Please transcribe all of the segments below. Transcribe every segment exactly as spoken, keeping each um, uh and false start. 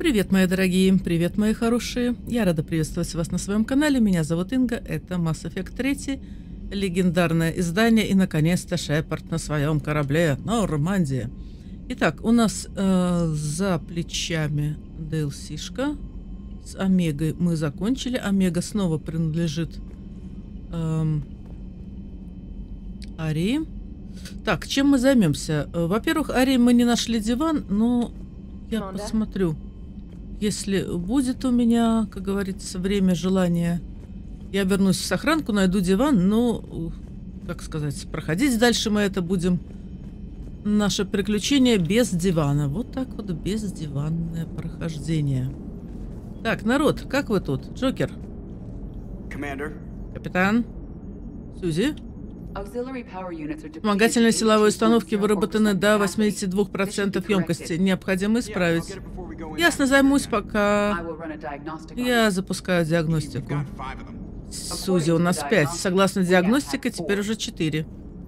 Привет, мои дорогие, привет, мои хорошие. Я рада приветствовать вас на своем канале. Меня зовут Инга, это Mass Effect три, легендарное издание и, наконец-то, Шепард на своем корабле Нормандия. Итак, у нас э, за плечами ди эл си-шка. С Омегой мы закончили. Омега снова принадлежит э, Арии. Так, чем мы займемся? Во-первых, Арии мы не нашли диван, но я Команда. посмотрю. Если будет у меня, как говорится, время, желание, я вернусь в сохранку, найду диван, но, как сказать, проходить дальше мы это будем. Наше приключение без дивана. Вот так вот, бездиванное прохождение. Так, народ, как вы тут? Джокер? Commander. Капитан? Сьюзи? Вспомогательные Вспомогательные силовые установки выработаны до восьмидесяти двух процентов емкости. Необходимо исправить. Ясно, займусь, пока я запускаю диагностику. Сьюзи, у нас пять. Согласно диагностике, теперь уже четыре.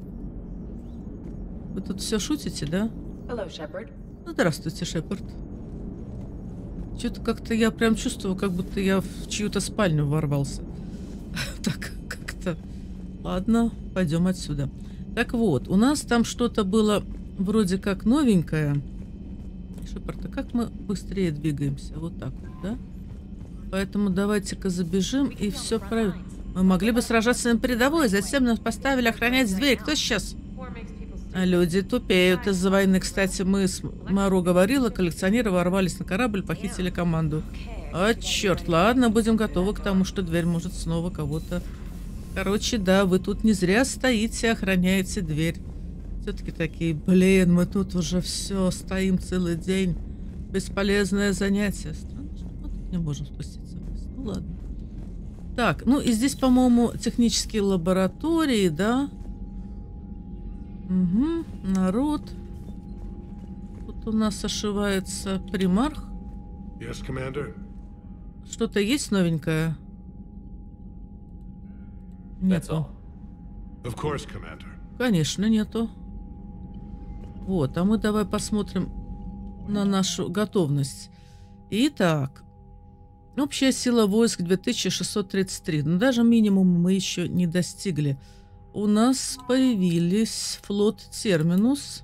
Вы тут все шутите, да? Ну, здравствуйте, Шепард. Что-то как-то я прям чувствую, как будто я в чью-то спальню ворвался. Так, как-то... Ладно, пойдем отсюда. Так вот, у нас там что-то было вроде как новенькое. Шепард, а как мы быстрее двигаемся? Вот так вот, да? Поэтому давайте-ка забежим и все правильно. Мы могли бы сражаться на передовой, затем нас поставили охранять дверь. Кто сейчас? А люди тупеют из-за войны. Кстати, мы с Маро говорила, коллекционеры ворвались на корабль, похитили команду. А, черт, ладно, будем готовы к тому, что дверь может снова кого-то... Короче, да, вы тут не зря стоите, охраняете дверь. Все-таки такие, блин, мы тут уже все, стоим целый день. Бесполезное занятие. Странно, что мы тут не можем спуститься вниз. Ну ладно. Так, ну и здесь, по-моему, технические лаборатории, да? Угу, народ. Тут у нас ошивается примарх. Yes, Commander. Что-то есть новенькое? Нету. Of course, Commander. Конечно, нету. Вот, а мы давай посмотрим на нашу готовность. Итак, общая сила войск две тысячи шестьсот тридцать три. Но даже минимум мы еще не достигли. У нас появились флот Терминус.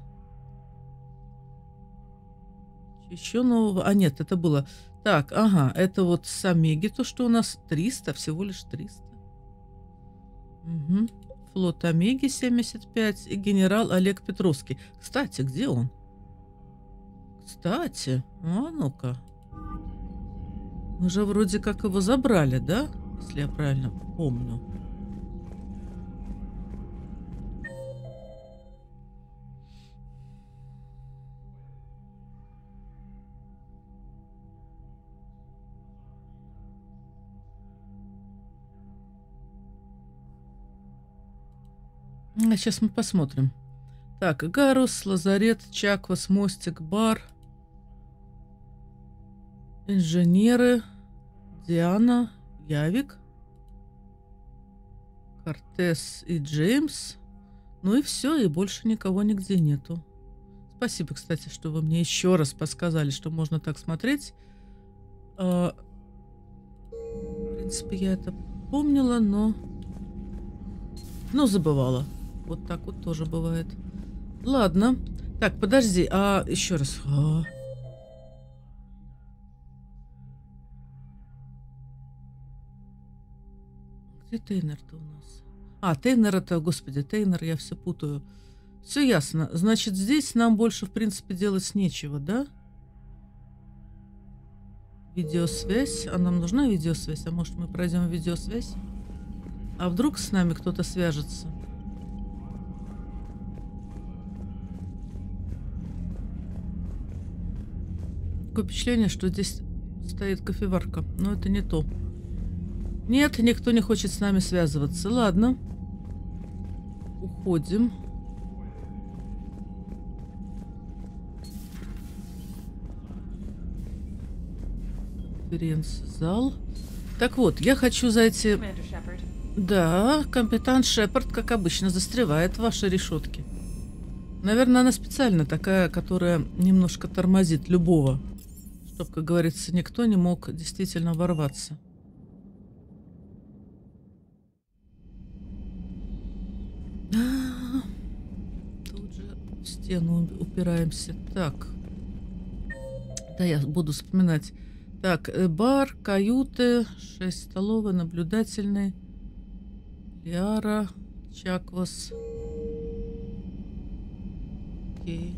Еще нового... А нет, это было... Так, ага, это вот с Омеги, то, что у нас триста, всего лишь триста. Угу. Флот Омеги семьдесят пять и генерал Олег Петровский. Кстати, где он? Кстати, а ну-ка. Мы же вроде как его забрали, да? Если я правильно помню. А сейчас мы посмотрим. Так, Гарус, Лазарет, Чаквас, Мостик, Бар. Инженеры. Диана, Явик. Кортес и Джеймс. Ну и все, и больше никого нигде нету. Спасибо, кстати, что вы мне еще раз подсказали, что можно так смотреть. А, в принципе, я это помнила, но... Но забывала. Вот так вот тоже бывает. Ладно. Так, подожди. А, еще раз. А. Где Тейнер-то у нас? А, Тейнер это, господи, Тейнер, я все путаю. Все ясно. Значит, здесь нам больше, в принципе, делать нечего, да? Видеосвязь. А нам нужна видеосвязь? А может, мы пройдем видеосвязь? А вдруг с нами кто-то свяжется? Такое впечатление, что здесь стоит кофеварка. Но это не то. Нет, никто не хочет с нами связываться. Ладно. Уходим. Конференц-зал. Так вот, я хочу зайти... Да, капитан Шепард, как обычно, застревает в вашей решетке. Наверное, она специально такая, которая немножко тормозит любого, Чтоб, как говорится, никто не мог действительно ворваться. А-а-а. Тут же в стену упираемся. Так. Да, я буду вспоминать. Так, бар, каюты, шесть столовой, наблюдательный, Лиара, Чаквас. Окей.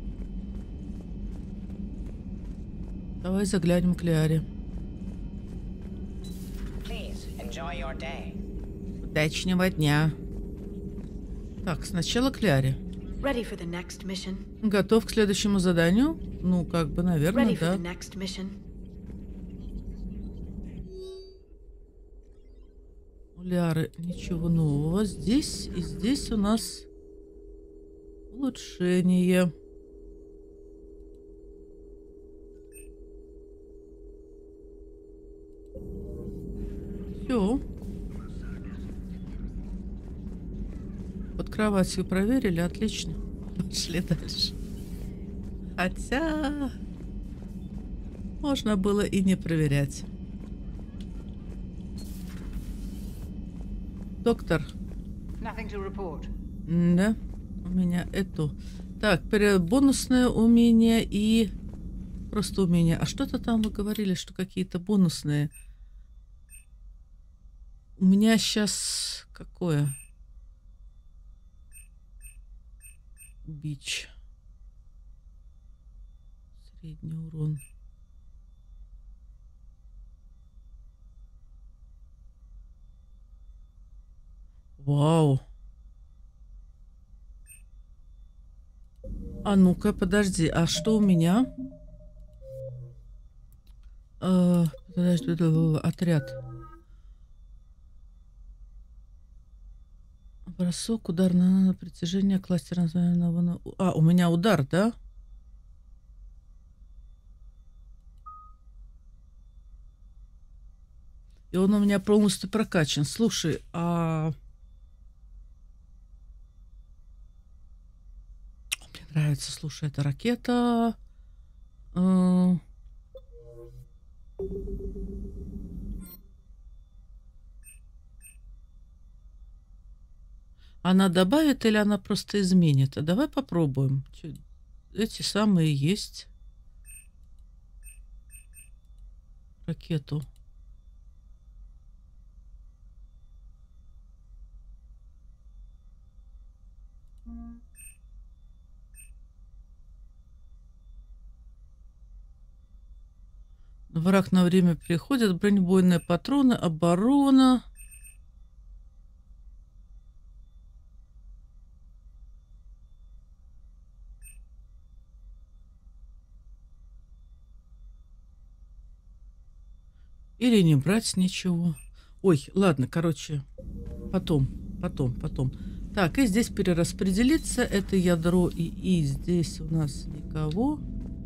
Давай заглянем к Лиаре. Удачного дня. Так, сначала к Лиаре. Готов к следующему заданию? Ну, как бы, наверное, да. У Лиары ничего нового. Здесь и здесь у нас улучшение. Все. Под кроватью проверили, отлично. Пошли дальше. Хотя можно было и не проверять. Доктор. Да, у меня это. Так, бонусное умение и просто умение. А что-то там вы говорили, что какие-то бонусные. У меня сейчас какое? Бич. Средний урон. Вау. А ну-ка, подожди. А что у меня? Э, подожди, отряд. Бросок, удар на притяжение, кластер. А, у меня удар, да? И он у меня полностью прокачан. Слушай, а... Мне нравится, слушай, эта ракета. А... Она добавит или она просто изменит? А давай попробуем. Эти самые есть. Ракету. Враг на время переходит. Бронебойные патроны. Оборона. Или не брать ничего. Ой, ладно, короче. Потом, потом, потом. Так, и здесь перераспределиться. Это ядро и И. Здесь у нас никого.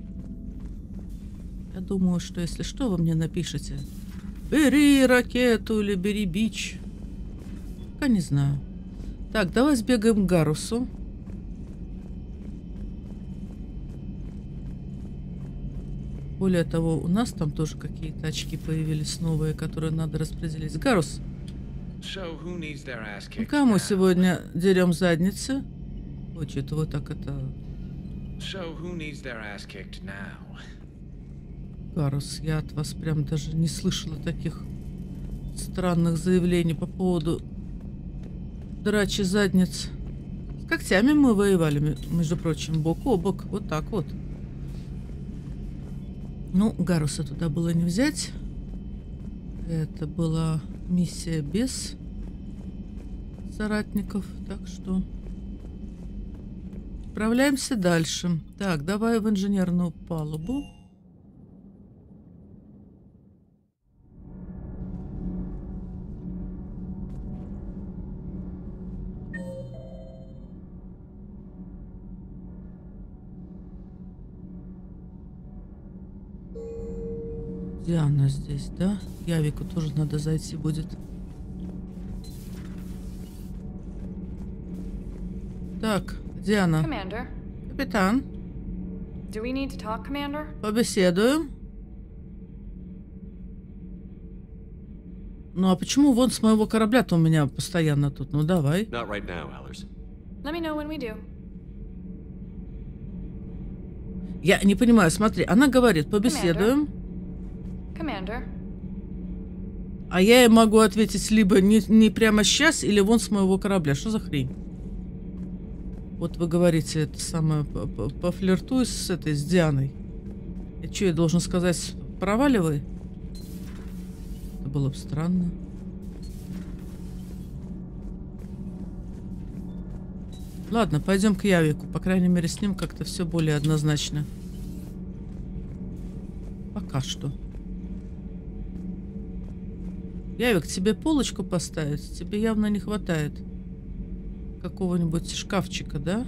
Я думаю, что если что, вы мне напишите. Бери ракету или бери бич. Пока не знаю. Так, давай сбегаем к Гарусу. Более того, у нас там тоже какие-то очки появились новые, которые надо распределить. Гарус, ну кому сегодня дерем задницы? Ой, что-то вот так это... Гарус, я от вас прям даже не слышала таких странных заявлений по поводу драчи задниц. С когтями мы воевали, между прочим, бок о бок. Вот так вот. Ну, Гаруса туда было не взять. Это была миссия без соратников. Так что отправляемся дальше. Так, давай в инженерную палубу. Диана здесь, да? Явику тоже надо зайти будет. Так, Диана. Commander. Капитан. Do we need to talk, Commander? Побеседуем. Ну а почему вон с моего корабля-то у меня постоянно тут? Ну давай. Not right now, Allers. Let me know when we do. Я не понимаю, смотри, она говорит, побеседуем. Commander. А я ей могу ответить либо не, не прямо сейчас, или вон с моего корабля. Что за хрень? Вот вы говорите, это самое, пофлиртуй с этой, с Дианой. И что, я должен сказать, проваливай? Это было бы странно. Ладно, пойдем к Явику. По крайней мере, с ним как-то все более однозначно. Пока что. Явик, тебе полочку поставить? Тебе явно не хватает какого-нибудь шкафчика, да?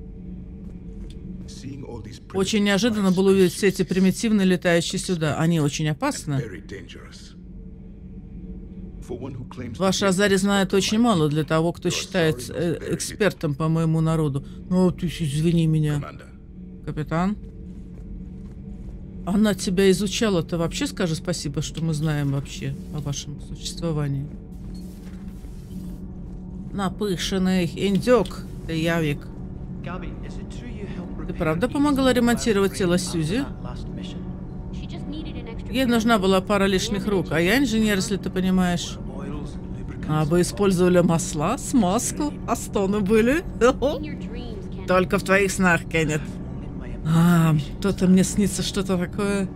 Очень неожиданно было увидеть все эти примитивные летающие сюда. Они очень опасны. Ваш Азари знает очень мало для того, кто считает э, экспертом по моему народу. Ну, ты извини меня. Капитан? Она тебя изучала. Ты вообще скажи спасибо, что мы знаем вообще о вашем существовании. Напыщенный индюк, ты, Явик. Ты правда помогала ремонтировать тело Сьюзи? Ей нужна была пара лишних рук, а я инженер, если ты понимаешь. А вы использовали масла, смазку, а стоны были? Только в твоих снах, Кеннет. А, то-то мне снится что-то такое.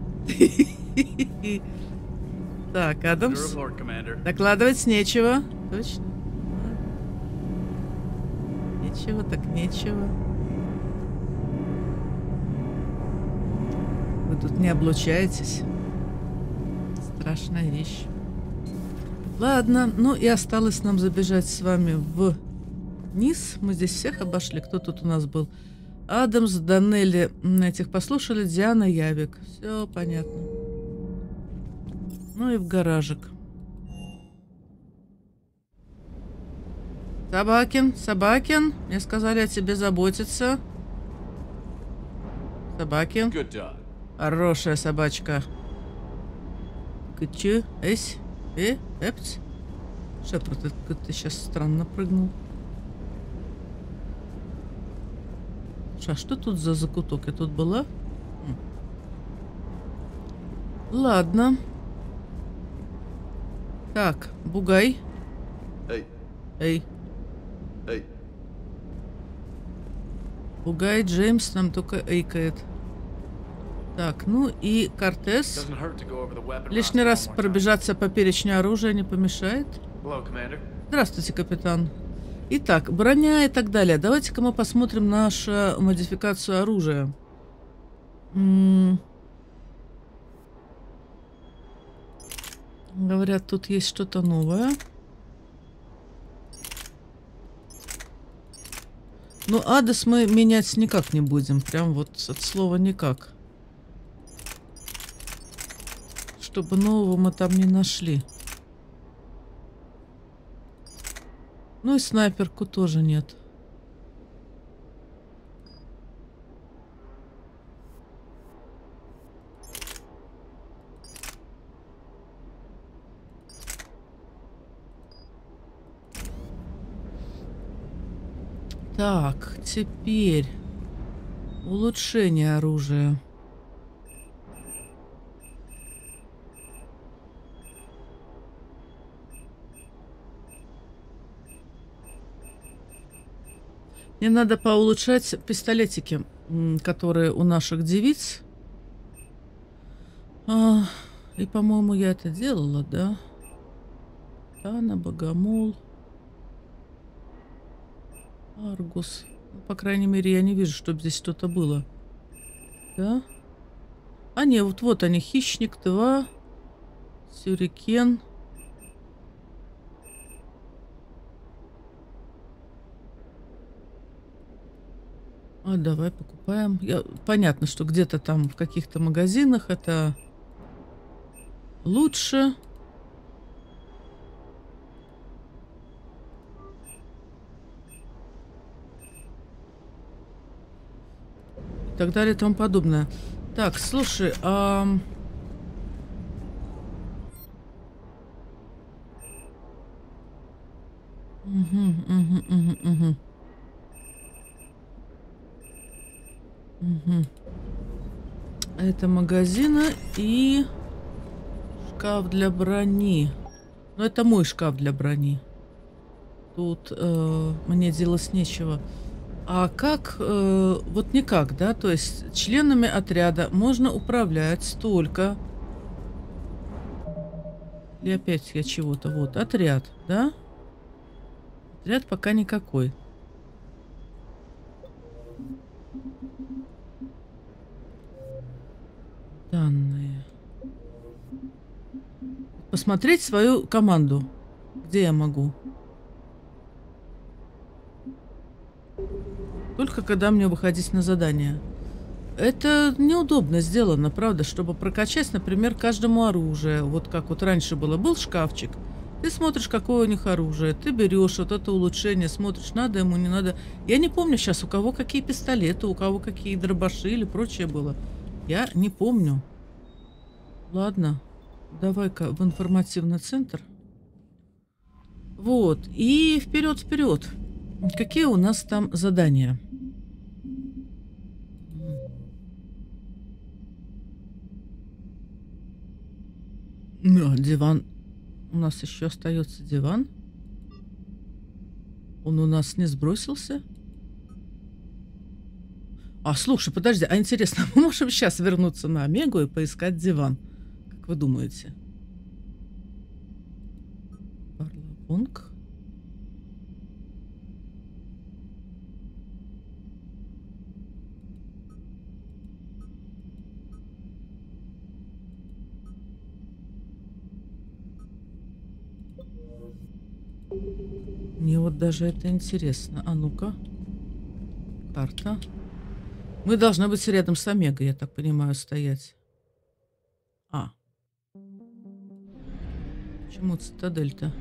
Так, Адамс. Докладывать нечего. Точно. Нечего, так нечего. Вы тут не облучаетесь. Страшная вещь. Ладно, ну и осталось нам забежать с вами вниз. Мы здесь всех обошли. Кто тут у нас был? Адамс, Данелли, этих послушали, Диана, Явик. Все понятно. Ну и в гаражик. Собакин, Собакин, мне сказали о тебе заботиться. Собакин. Хорошая собачка. Кычу, эсь, э, эпц. Шепард, ты, ты сейчас странно прыгнул. А что тут за закуток? Я тут была? Хм. Ладно. Так, Бугай. Эй. Эй. Эй. Бугай Джеймс нам только эйкает. Так, ну и Кортес. Лишний раз пробежаться по перечню оружия не помешает. Здравствуйте, капитан. Итак, броня и так далее. Давайте-ка мы посмотрим нашу модификацию оружия. М-м- Говорят, тут есть что-то новое. Ну, Адес мы менять никак не будем. Прям вот от слова никак. Чтобы нового мы там не нашли. Ну и снайперку тоже нет. Так, теперь улучшение оружия. Мне надо поулучшать пистолетики, которые у наших девиц. А, и, по-моему, я это делала, да? Тана, Богомол, Аргус. По крайней мере, я не вижу, чтобы здесь что-то было. Да? А, не, вот, вот они. Хищник два, Сюрикен. А, давай покупаем. Я, понятно, что где-то там в каких-то магазинах это лучше. И так далее и тому подобное. Так, слушай, а... Угу, угу, угу, угу. Угу. Это магазины и шкаф для брони. Но это мой шкаф для брони. Тут э, мне делать нечего. А как? Э, вот никак, да? То есть членами отряда можно управлять только... Или опять я чего-то? Вот, отряд, да? Отряд пока никакой. Данные. Посмотреть свою команду. Где я могу? Только когда мне выходить на задание. Это неудобно сделано, правда, чтобы прокачать, например, каждому оружие. Вот как вот раньше было. Был шкафчик. Ты смотришь, какое у них оружие. Ты берешь вот это улучшение, смотришь, надо ему, не надо. Я не помню сейчас, у кого какие пистолеты, у кого какие дробаши или прочее было. Я не помню. Ладно, давай-ка в информативный центр. Вот, и вперед-вперед. Какие у нас там задания? Ну, диван. У нас еще остается диван. Он у нас не сбросился. А, слушай, подожди, а интересно, мы можем сейчас вернуться на Омегу и поискать диван? Как вы думаете? Барлабонг. Мне вот даже это интересно. А ну-ка. Карта. Мы должны быть рядом с Омегой, я так понимаю, стоять. А. Почему цитадель-то?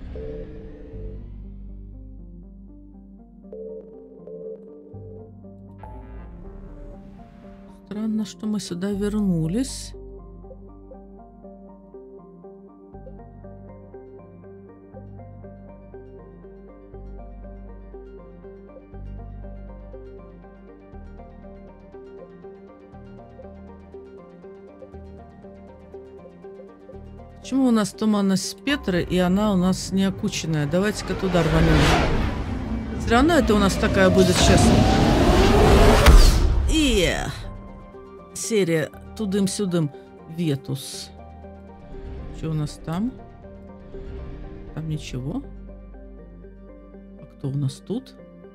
Странно, что мы сюда вернулись. Почему у нас туманность Петры, и она у нас не окученная? Давайте-ка туда рванем. Все равно это у нас такая будет сейчас. И серия тудым-сюдым. Ветус. Что у нас там? Там ничего. А кто у нас тут?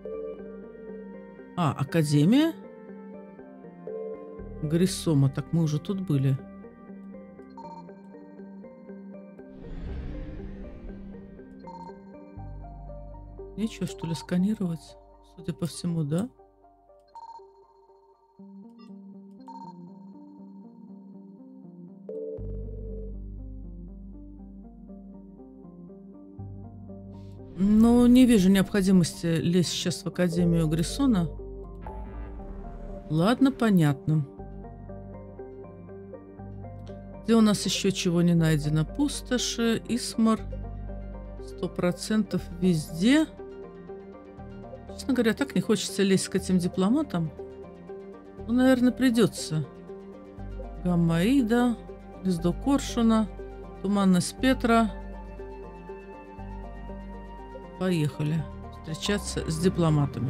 А, Академия. Гриссома. Так мы уже тут были. Нечего, что ли, сканировать? Судя по всему, да? Но не вижу необходимости лезть сейчас в Академию Гриссона. Ладно, понятно. Где у нас еще чего не найдено? Пустоши, Исмар. Сто процентов везде. Честно говоря, так не хочется лезть к этим дипломатам. Ну, наверное, придется. Гаммаида, Гнездо Коршуна, Туманность Петра. Поехали встречаться с дипломатами.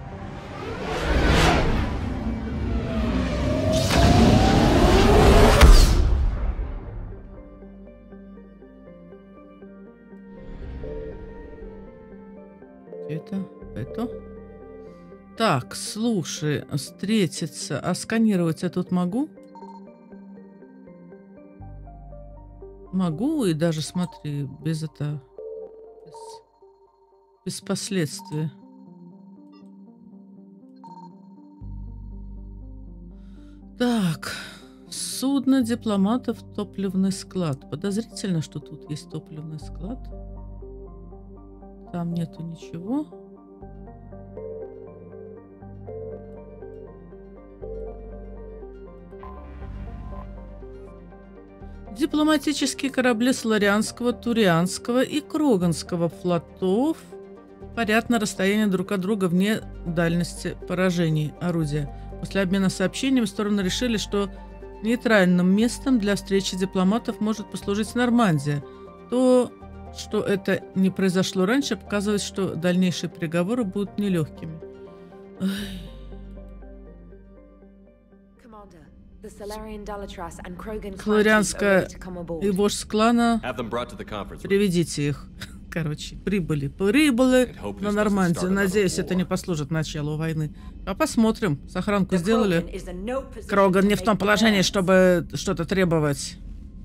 Это, это. Так, слушай, встретиться, а сканировать я тут могу? Могу, и даже, смотри, без это... Без, без последствий. Так, судно дипломатов, топливный склад. Подозрительно, что тут есть топливный склад. Там нету ничего. Дипломатические корабли Соларианского, Турианского и Кроганского флотов парят на расстоянии друг от друга вне дальности поражений орудия. После обмена сообщениями стороны решили, что нейтральным местом для встречи дипломатов может послужить Нормандия. То, что это не произошло раньше, показывает, что дальнейшие переговоры будут нелегкими. Соларианская и вождь клана, приведите их. Короче, прибыли. Прибыли на Нормандию. Надеюсь, это не послужит началу войны. А посмотрим. Сохранку сделали. Кроган не в том положении, чтобы что-то требовать.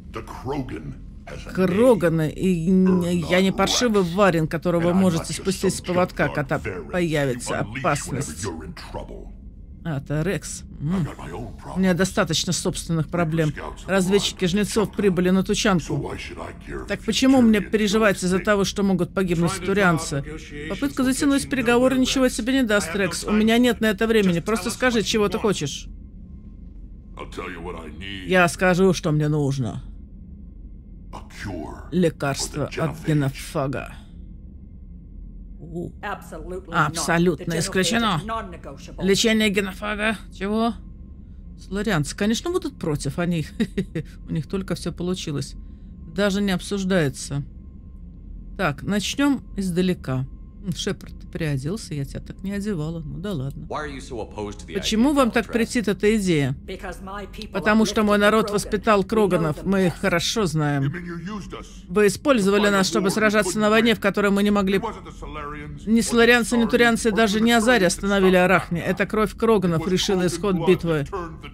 Кроганы. И я не паршивый Варин, которого вы можете спустить с поводка, когда появится опасность. А, это Рекс. М. У меня достаточно собственных проблем. Разведчики жнецов прибыли на Тучанку. Так почему мне переживать из-за того, что могут погибнуть турианцы? Попытка затянуть переговоры ничего себе не даст, Рекс. У меня нет на это времени. Просто скажи, чего ты хочешь. Я скажу, что мне нужно. Лекарство от генофага. Абсолютно исключено. Лечение генофага. Чего? Соларианцы, конечно, будут против. Они... У них только все получилось. Даже не обсуждается. Так, начнем издалека. Шепард, ты приоделся, я тебя так не одевала. Ну да ладно. Почему вам так претит эта идея? Потому что мой народ воспитал Кроганов. Мы их хорошо знаем. Вы использовали нас, чтобы сражаться на войне, в которой мы не могли... Ни соларианцы, ни турианцы, даже не Азари остановили Арахни. Эта кровь Кроганов решила исход битвы.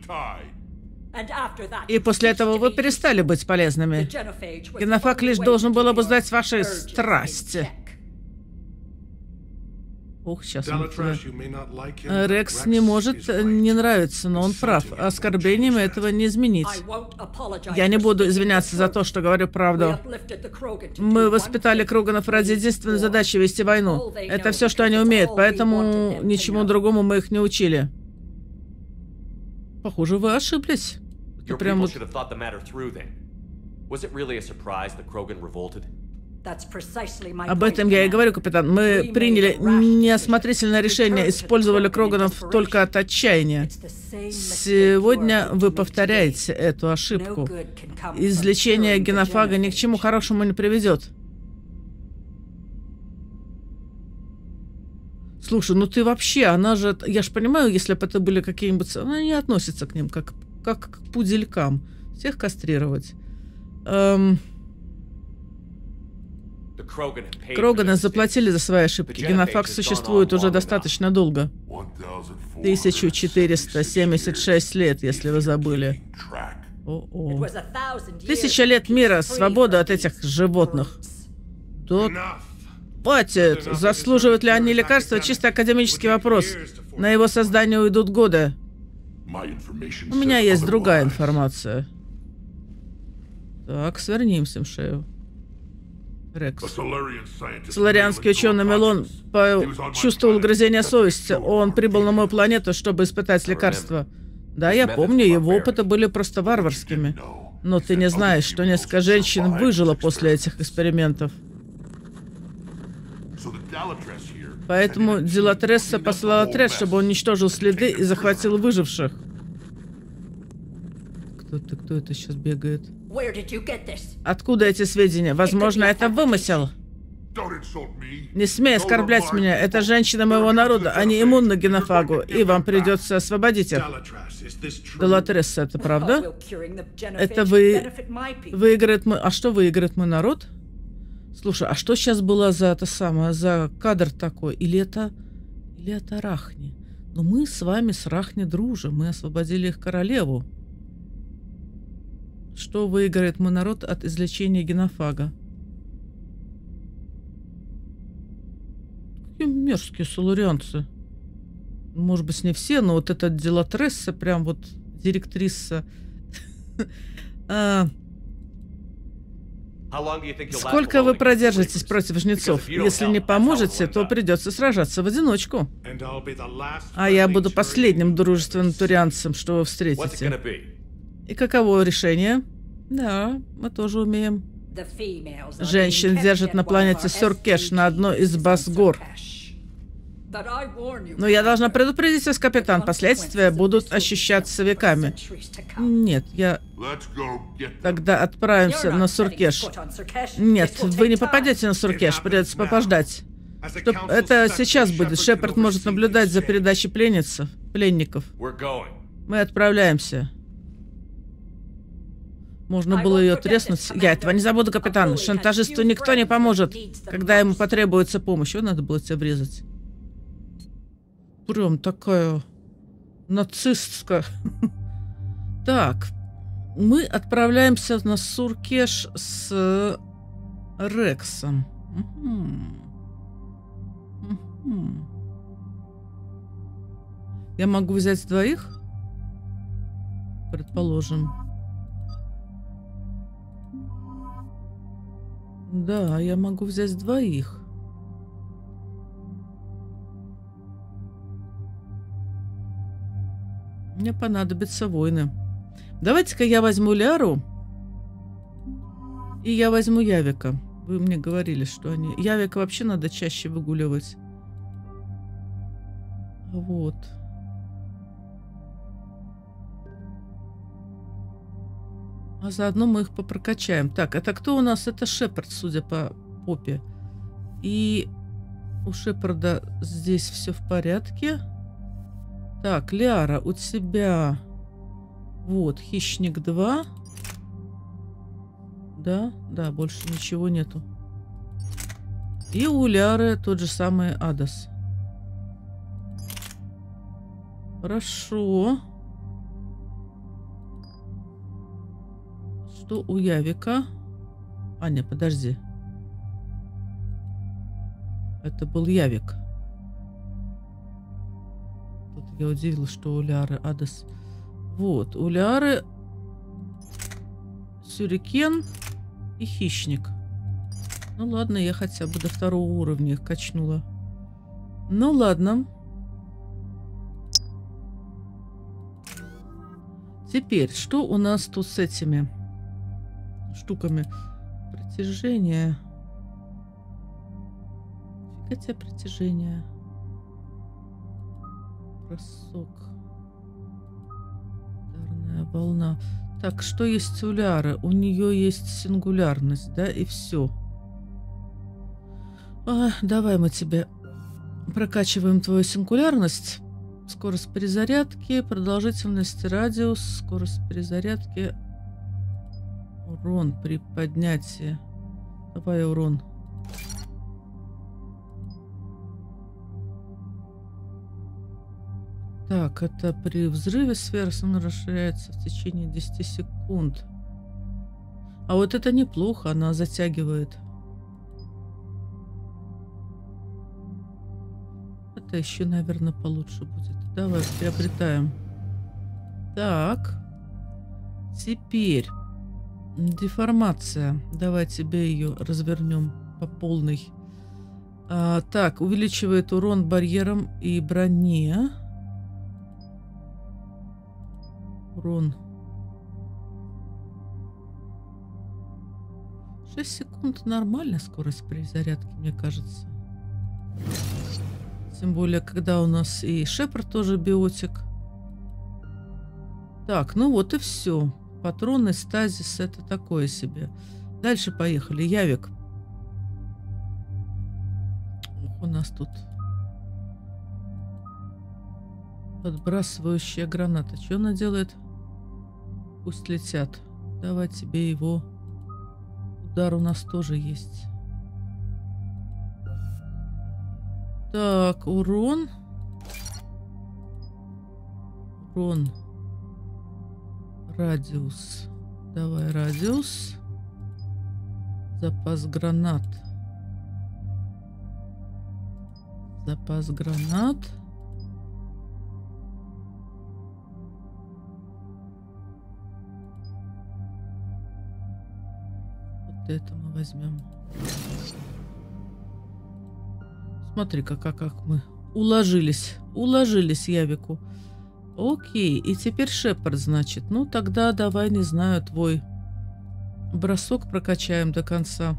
И после этого вы перестали быть полезными. Генофаг лишь должен был обуздать ваши страсти. Ух, сейчас он... Рекс не может не нравиться, но он прав. Оскорблениями этого не изменить. Я не буду извиняться за то, что говорю правду. Мы воспитали Кроганов ради единственной задачи — вести войну. Это все, что они умеют, поэтому ничему другому мы их не учили. Похоже, вы ошиблись. Это прям вот... Об этом я и говорю, капитан. Мы приняли неосмотрительное решение, использовали Кроганов только от отчаяния. Сегодня вы повторяете эту ошибку. Излечение генофага ни к чему хорошему не приведет. Слушай, ну ты вообще, она же... Я же понимаю, если бы это были какие-нибудь... Она не относится к ним, как, как к пуделькам. Всех кастрировать. Эм... Кроганы заплатили за свои ошибки. Генофаг существует уже достаточно долго. тысяча четыреста семьдесят шесть лет, если вы забыли. О-о. Тысяча лет мира, свобода от этих животных. Тут... Хватит. Заслуживают ли они лекарства? Чисто академический вопрос. На его создание уйдут годы. У меня есть другая информация. Так, свернимся в шею. Рекс. Соларианский ученый Мелон почувствовал грызение совести. Он прибыл на мою планету, чтобы испытать лекарства. Да, я помню, его опыты были просто варварскими. Но ты не знаешь, что несколько женщин выжило после этих экспериментов. Поэтому Дилатресса послал отряд, чтобы он уничтожил следы и захватил выживших. Кто-то, кто это сейчас бегает? Откуда эти сведения? Возможно, это вымысел. Не смей оскорблять меня. Это женщины моего народа. Они иммунны к генофагу, и вам придется освободить их. Дилатресса, это правда? Это вы... выиграет мой... А что выиграет мой народ? Слушай, а что сейчас было за это самое, за кадр такой? Или это... Или это Рахни? Но мы с вами с Рахни дружим. Мы освободили их королеву. Что выиграет мой народ от излечения генофага? Какие мерзкие соларианцы. Может быть, не все, но вот эта Дилатресса, прям вот директриса. Сколько вы продержитесь против жнецов? Если не поможете, то придется сражаться в одиночку. А я буду последним дружественным турианцем, что вы встретите. И каково решение? Да, мы тоже умеем. Женщин держат на планете Суркеш, на одной из баз гор. Но я должна предупредить вас, капитан, последствия будут ощущаться веками. Нет, я... Тогда отправимся на Суркеш. Нет, вы не попадете на Суркеш, придется попождать. Чтоб это сейчас будет. Шепард может наблюдать за передачей пленниц, пленников. Мы отправляемся. Можно было ее треснуть. Я этого не забуду, капитан. Шантажисту никто не поможет, когда ему потребуется помощь. Его надо было тебе врезать. Прям такая нацистская. Так. Мы отправляемся на Суркеш с Рексом. Угу. Угу. Я могу взять двоих? Предположим. Да, я могу взять двоих. Мне понадобятся воины. Давайте-ка я возьму Ляру. И я возьму Явика. Вы мне говорили, что они... Явика вообще надо чаще выгуливать. Вот. А заодно мы их попрокачаем. Так, это кто у нас? Это Шепард, судя по попе. И у Шепарда здесь все в порядке. Так, Ляра, у тебя... Вот, Хищник два. Да, да, больше ничего нету. И у Ляры тот же самый Адас. Хорошо. Что у Явика? А, не, подожди. Это был Явик. Тут я удивилась, что у Ляры Адас. Вот, у Ляры Сюрикен и Хищник. Ну ладно, я хотя бы до второго уровня их качнула. Ну ладно. Теперь, что у нас тут с этими штуками? Притяжение. Фига тебе притяжение. Бросок. Ударная волна. Так, что есть у Ляры? У нее есть сингулярность, да, и все. А, давай мы тебе прокачиваем твою сингулярность. Скорость перезарядки, продолжительность, радиус, скорость перезарядки, урон при поднятии. Давай урон. Так, это при взрыве сфера расширяется в течение десяти секунд. А вот это неплохо, она затягивает. Это еще, наверное, получше будет. Давай, приобретаем. Так. Теперь. Деформация. Давай тебе ее развернем по полной. А, так, увеличивает урон барьерам и броне. Урон. шесть секунд нормальная скорость перезарядки, мне кажется. Тем более, когда у нас и Шепард тоже биотик. Так, ну вот и все. Патроны, стазис, это такое себе. Дальше поехали. Явик. Ох, у нас тут подбрасывающая граната. Что она делает? Пусть летят. Давай тебе его. Удар у нас тоже есть. Так, урон. Урон. Радиус. Давай радиус. Запас гранат. Запас гранат. Вот это мы возьмем. Смотри-ка, как, как мы уложились. Уложились Явику. Окей, и теперь Шепард, значит. Ну, тогда давай, не знаю, твой Бросок прокачаем до конца.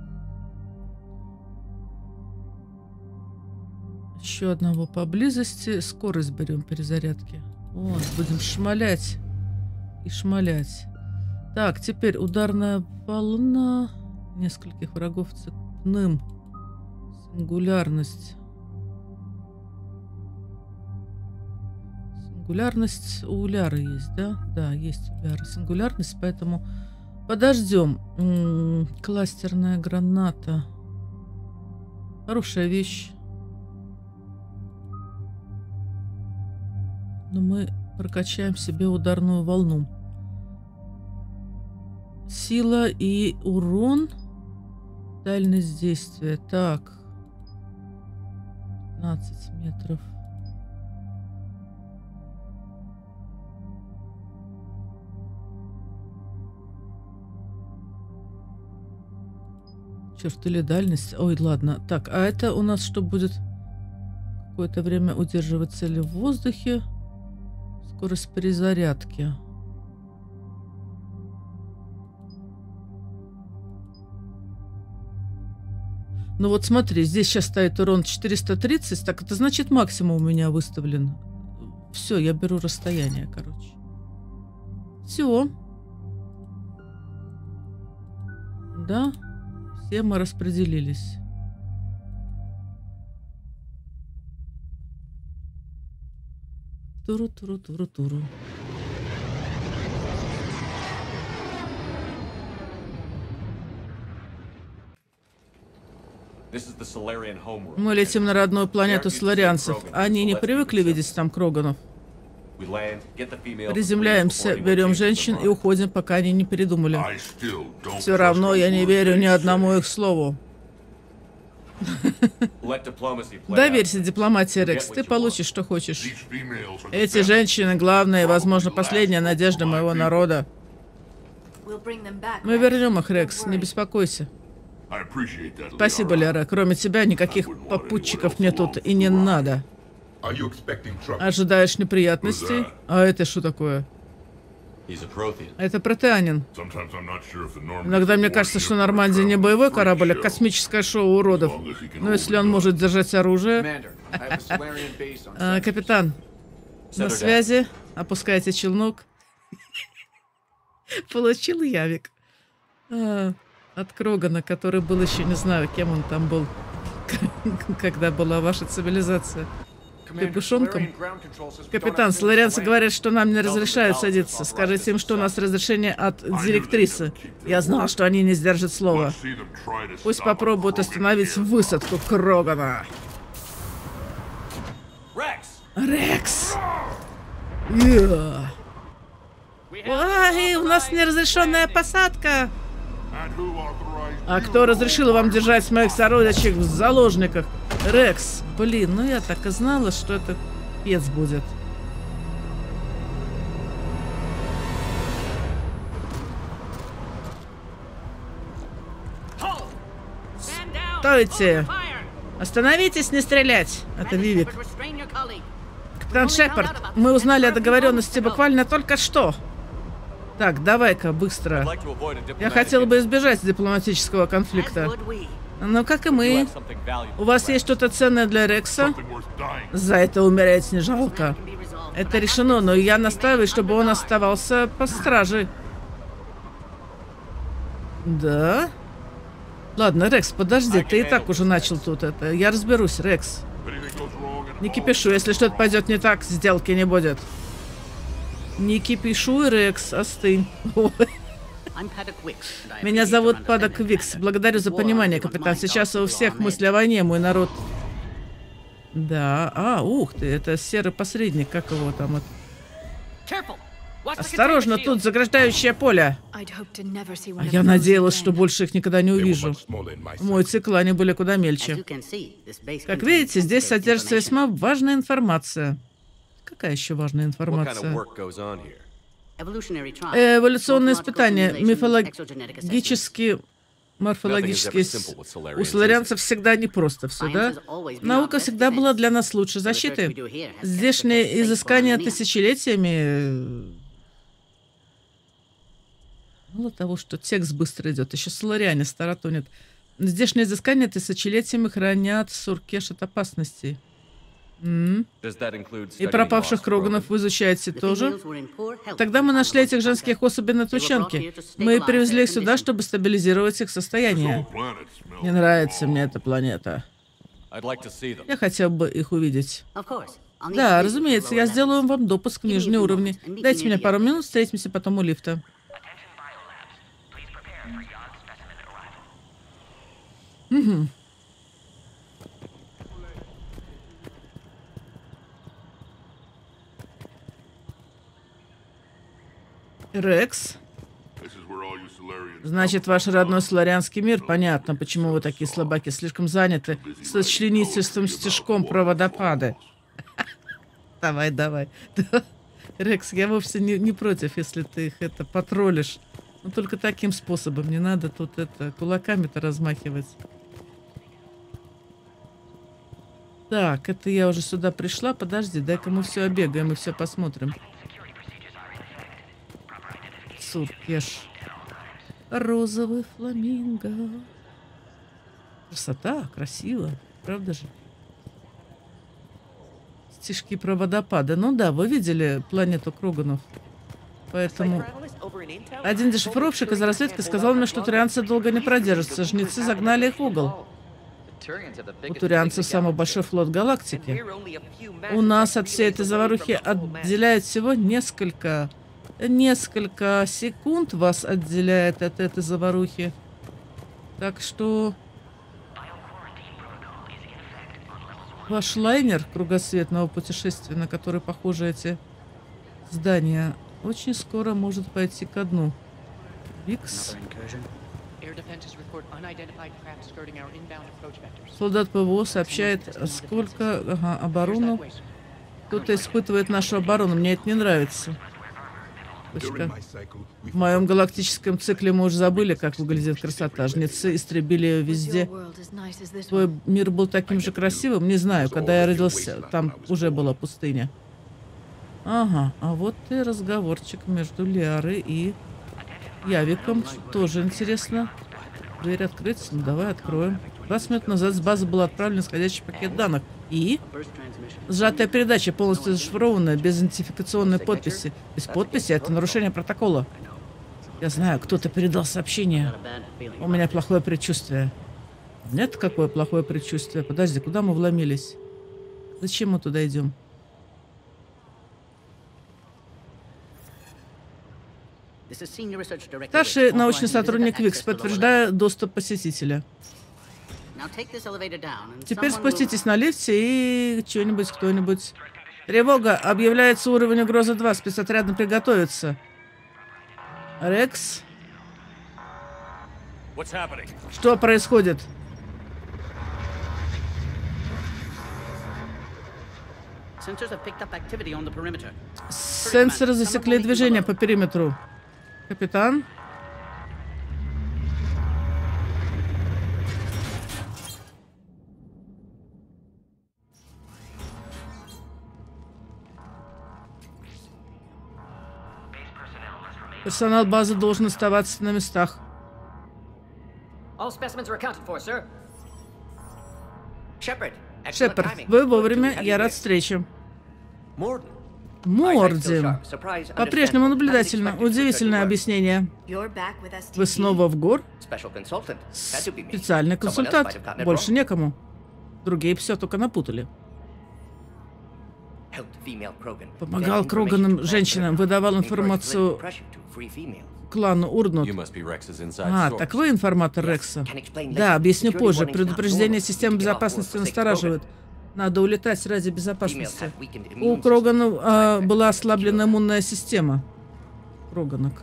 Еще одного поблизости. Скорость берем перезарядки. Вот, будем шмалять. И шмалять. Так, теперь ударная волна. Нескольких врагов цепным. Сингулярность. Сингулярность у Уляры есть, да? Да, есть у Уляры сингулярность, поэтому подождем. М-м, кластерная граната. Хорошая вещь. Но мы прокачаем себе ударную волну. Сила и урон. Дальность действия. Так. пятнадцать метров. Черт, или дальность. Ой, ладно. Так, а это у нас что будет? Какое-то время удерживать цели в воздухе. Скорость перезарядки. Ну вот смотри, здесь сейчас стоит урон четыреста тридцать, так это значит максимум у меня выставлен. Все, я беру расстояние, короче. Все. Да, все мы распределились. Туру-туру-туру-туру. Мы летим на родную планету соларианцев. Они не привыкли видеть там кроганов. Приземляемся, берем женщин и уходим, пока они не передумали. Все равно я не верю ни одному их слову. Доверься дипломатии, Рекс. Ты получишь, что хочешь. Эти женщины — главная и, возможно, последняя надежда моего народа. Мы вернем их, Рекс. Не беспокойся. Спасибо, Лера. Кроме тебя никаких попутчиков мне тут и не надо. Ожидаешь неприятностей? А это что такое? Это протеанин. Иногда мне кажется, что Нормандия не боевой корабль, а космическое шоу уродов. Но если он может держать оружие... а, капитан, на связи. Опускайте челнок. Получил явик. А, от Крогана, который был еще, не знаю, кем он там был, когда была ваша цивилизация. Капюшонком? Капитан, соларианцы говорят, что нам не разрешают садиться. Скажите им, что у нас разрешение от директрисы. Я знал, что они не сдержат слова. Пусть попробуют остановить высадку Крогана. Рекс! Yeah. Ой, у нас неразрешенная посадка! А кто разрешил вам держать моих сородичей в заложниках? Рекс, блин, ну я так и знала, что это пец будет. Стойте! Остановитесь, не стрелять! Это Вивик. Капитан Шепард, мы узнали о договоренности буквально только что. Так, давай-ка, быстро. Я хотел бы избежать дипломатического конфликта. Ну, как и мы. У вас есть что-то ценное для Рекса? За это умереть не жалко. Это решено, но я настаиваю, чтобы он оставался по страже. Да? Ладно, Рекс, подожди, ты и так уже начал тут это. Я разберусь, Рекс. Не кипишу, если что-то пойдет не так, сделки не будет. Не кипишуй, Рекс, остынь. Меня зовут Падок Викс. Благодарю за понимание, капитан. Сейчас у всех мысли о войне, мой народ. Да, а, ух ты, это серый посредник, как его там? Осторожно, тут заграждающее поле. А я надеялась, что больше их никогда не увижу. Мой цикл, они были куда мельче. Как видите, здесь содержится весьма важная информация. Какая еще важная информация? Эволюционные испытания, мифологические, морфологические. У соларианцев всегда непросто все, да? Наука всегда была для нас лучше защиты. Здешние изыскания тысячелетиями... Мало того, что текст быстро идет, еще солариане старатонят. Здешние изыскания тысячелетиями хранят Суркеш от опасностей. М? И пропавших Кроганов вы изучаете тоже? Тогда мы нашли этих женских особей на Тучанке. Мы привезли их сюда, чтобы стабилизировать их состояние. Не нравится мне эта планета. Я хотел бы их увидеть. Да, разумеется, я сделаю вам допуск в нижние уровни. Дайте мне пару минут, встретимся потом у лифта. Угу. Рекс? Значит, ваш родной соларианский мир. Понятно, почему вы такие слабаки, слишком заняты с членительством стежком про водопады. Давай, давай. Рекс, я вовсе не, не против, если ты их это потроллишь. Но только таким способом. Не надо тут это кулаками-то размахивать. Так, это я уже сюда пришла. Подожди, дай-ка мы все обегаем и все посмотрим. Суркеш. Розовый фламинго. Красота, красиво. Правда же? Стишки про водопады. Ну да, вы видели планету Кроганов. Поэтому... Один дешифровщик из разведки сказал мне, что турианцы долго не продержатся. Жнецы загнали их в угол. У турианцев самый большой флот галактики. У нас от всей этой заварухи отделяет всего несколько... Несколько секунд вас отделяет от этой заварухи. Так что... Ваш лайнер кругосветного путешествия, на который похожи эти здания, очень скоро может пойти ко дну. Викс. Солдат ПВО сообщает, сколько... Ага, оборону. Кто-то испытывает нашу оборону. Мне это не нравится. Точка. В моем галактическом цикле мы уже забыли, как выглядит красота. Жнецы истребили ее везде. Твой мир был таким же красивым? Не знаю, когда я родился, там уже была пустыня. Ага, а вот и разговорчик между Лиарой и Явиком. Тоже интересно. Дверь открыть? Ну, давай откроем. двадцать минут назад с базы был отправлен исходящий пакет данных. И? Сжатая передача, полностью зашифрованная, без идентификационной подписи. Без подписи — это нарушение протокола. Я знаю, кто-то передал сообщение. У меня плохое предчувствие. Нет, какое плохое предчувствие? Подожди, куда мы вломились? Зачем мы туда идем? Старший научный сотрудник Викс, подтверждаю доступ посетителя. Теперь спуститесь на лифте и что-нибудь, кто-нибудь. Тревога! Объявляется уровень угрозы два. Спецотрядно приготовиться. Рекс? Что происходит? Сенсоры засекли движение по периметру. Капитан? Персонал базы должен оставаться на местах. Шепард, вы вовремя, я рад встрече. Мордин. По-прежнему наблюдательно. Удивительное объяснение. Вы снова в гор? Специальный консультант. Больше некому. Другие все только напутали. Помогал Кроганам, женщинам, выдавал информацию клану Урнут. А, так вы информатор Рекса? Да, объясню позже. Предупреждение системы безопасности настораживает. Надо улетать ради безопасности. У Кроганов а, была ослаблена иммунная система. Кроганок.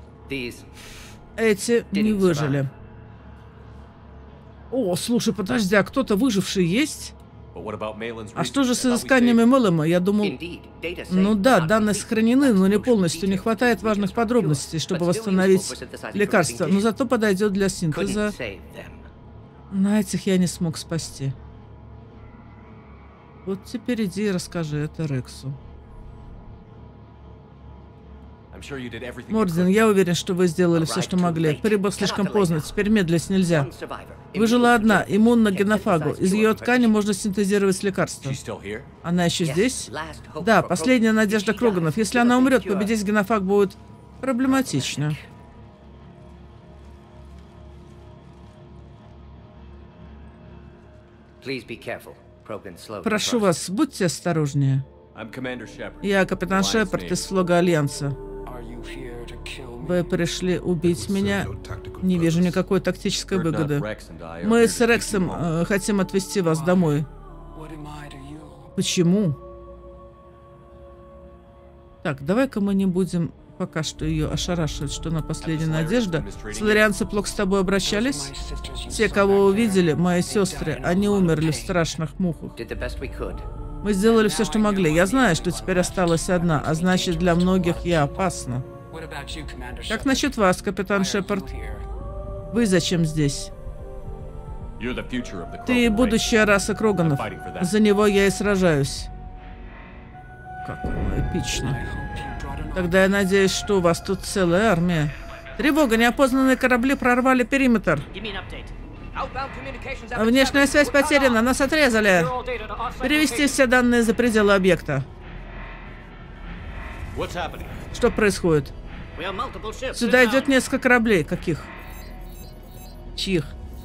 Эти не выжили. О, слушай, подожди, а кто-то выживший есть? А что же с изысканиями Мэлэма? Я думал... Ну да, данные сохранены, но не полностью. Не хватает важных подробностей, чтобы восстановить лекарство. Но зато подойдет для синтеза. На этих я не смог спасти. Вот теперь иди и расскажи это Рексу. Морден, я уверен, что вы сделали все, что могли. Прибыл слишком поздно, теперь медлить нельзя. Выжила одна, иммунна к генофагу. Из ее ткани можно синтезировать лекарства. Она еще здесь? Да, последняя надежда Кроганов. Если она умрет, победить генофаг будет проблематично. Прошу вас, будьте осторожнее. Я капитан Шепард из флога Альянса. Вы пришли убить меня? Не вижу никакой тактической выгоды. Мы с Рексом э, хотим отвезти вас домой. Почему? Так, давай-ка мы не будем пока что ее ошарашивать, что она последняя надежда. Соларианцы плохо с тобой обращались? Те, кого увидели, мои сестры, они умерли в страшных муках. Мы сделали все, что могли. Я знаю, что теперь осталась одна, а значит, для многих я опасна. Как насчет вас, капитан Шепард? Вы зачем здесь? Ты будущая раса Кроганов. За него я и сражаюсь. Как эпично. Тогда я надеюсь, что у вас тут целая армия. Тревога, неопознанные корабли прорвали периметр. Внешняя связь потеряна, нас отрезали. Перевести все данные за пределы объекта. Что происходит? Сюда идет несколько кораблей. Каких? Чьих?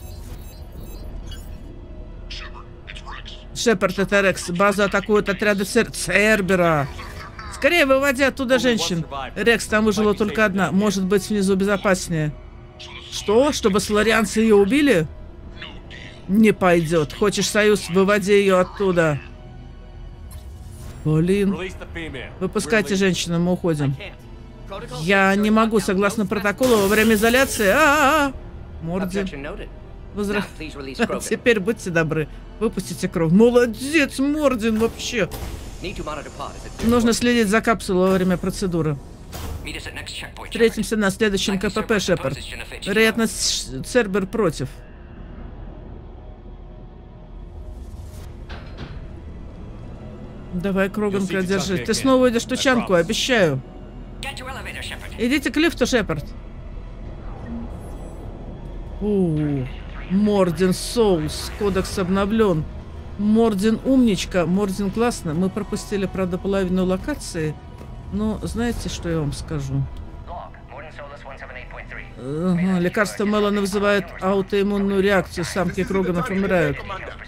Шепард, это Рекс. Базу атакуют отряды Цер... Цербера. Скорее выводи оттуда женщин. Рекс, там выжила только одна. Может быть, внизу безопаснее. Что? Чтобы соларианцы ее убили? Не пойдет. Хочешь союз? Выводи ее оттуда. Блин. Выпускайте женщину, мы уходим. Я не могу, согласно протоколу, во время изоляции. А-а-а! Морден. Возра... Теперь будьте добры. Выпустите кровь. Молодец, Морден, вообще. Нужно следить за капсулой во время процедуры. Встретимся на следующем КПП, Шепард. Вероятно, Цербер против. Давай, Кроганка, держи. Ты снова идешь в тучанку, обещаю. Идите к лифту, Шепард. У, Морден Соулс. Кодекс обновлен. Морден умничка. Морден классно. Мы пропустили, правда, половину локации. Но знаете, что я вам скажу? Ага, лекарство Мелана вызывает аутоиммунную реакцию. Самки Кроганов умирают.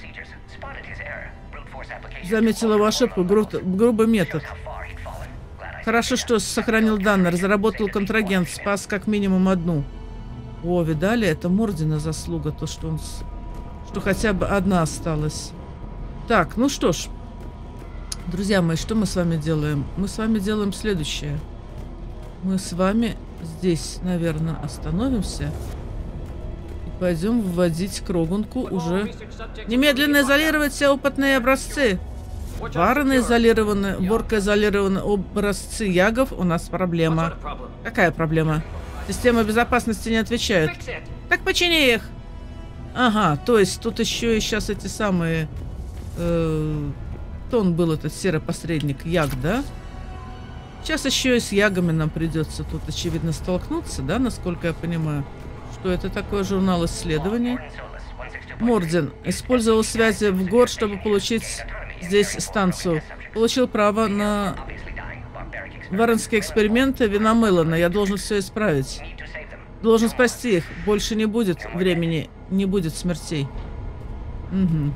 Заметила его ошибку. Гру... Грубый метод. Хорошо, что сохранил данные. Разработал контрагент. Спас как минимум одну. О, видали? Это Мордена заслуга. То, что он... Что хотя бы одна осталась. Так, ну что ж. Друзья мои, что мы с вами делаем? Мы с вами делаем следующее. Мы с вами здесь, наверное, остановимся. И пойдем вводить Кроганку уже. Немедленно изолировать все опытные образцы. Вараны изолированы, Борка изолированы, образцы ягов. У нас проблема. Какая проблема? Система безопасности не отвечает. Так почини их. Ага, то есть тут еще и сейчас эти самые... Э, кто он был, этот серый посредник? Яг, да? Сейчас еще и с ягами нам придется тут, очевидно, столкнуться, да, насколько я понимаю. Что это такое? Журнал исследований. Морден использовал связи в ГОР, чтобы получить здесь станцию. Получил право на варенские эксперименты вина Мелана. Я должен все исправить. Должен спасти их. Больше не будет времени, не будет смертей. Угу.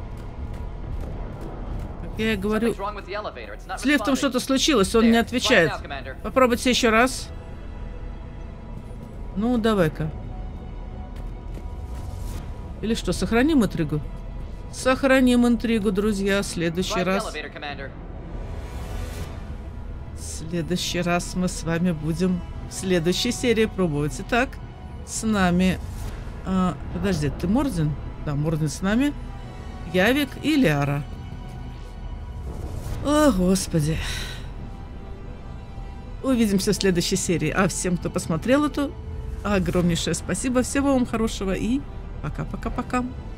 Как я и говорю, с лифтом что-то случилось, он не отвечает. Попробуйте еще раз. Ну, давай-ка. Или что, сохраним интригу? Сохраним интригу, друзья, в следующий раз. В следующий раз мы с вами будем в следующей серии пробовать. Итак, с нами... А, подожди, ты Морден? Да, Морден с нами. Явик и Ляра. О, Господи. Увидимся в следующей серии. А всем, кто посмотрел эту, огромнейшее спасибо. Всего вам хорошего и пока-пока-пока.